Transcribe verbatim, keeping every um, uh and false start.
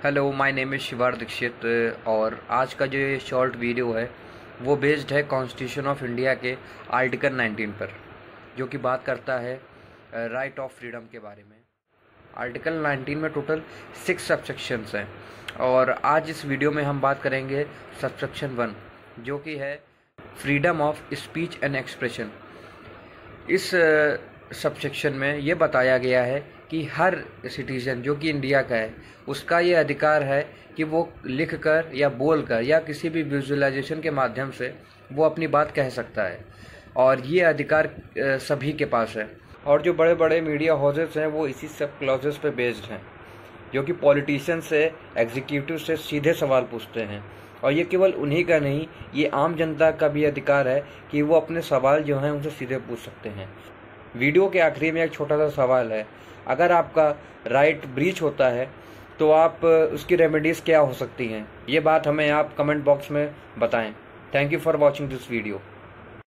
Hello, my name is शिवार दीक्षित और आज का जो ये शॉर्ट वीडियो है वो बेस्ड है कॉन्स्टिट्यूशन ऑफ इंडिया के आर्टिकल नाइनटीन पर, जो कि बात करता है राइट ऑफ फ्रीडम के बारे में। आर्टिकल नाइनटीन में टोटल सिक्स सबसेक्शंस हैं और आज इस वीडियो में हम बात करेंगे सबसेक्शन वन, जो कि है freedom of speech and expression. इस सबसेक्शन में ये बताया गया है कि हर सिटीज़न जो कि इंडिया का है उसका ये अधिकार है कि वो लिखकर या बोलकर या किसी भी विजुअलाइजेशन के माध्यम से वो अपनी बात कह सकता है, और ये अधिकार सभी के पास है। और जो बड़े बड़े मीडिया हाउसेस हैं वो इसी सब क्लॉजेस पे बेस्ड हैं, जो कि पॉलिटिशियन से एग्जीक्यूटिव से सीधे सवाल पूछते हैं। और ये केवल उन्हीं का नहीं, ये आम जनता का भी अधिकार है कि वो अपने सवाल जो हैं उनसे सीधे पूछ सकते हैं। वीडियो के आखिरी में एक छोटा सा सवाल है, अगर आपका राइट ब्रीच होता है तो आप उसकी रेमेडीज़ क्या हो सकती हैं, ये बात हमें आप कमेंट बॉक्स में बताएं। Thank you for watching this video.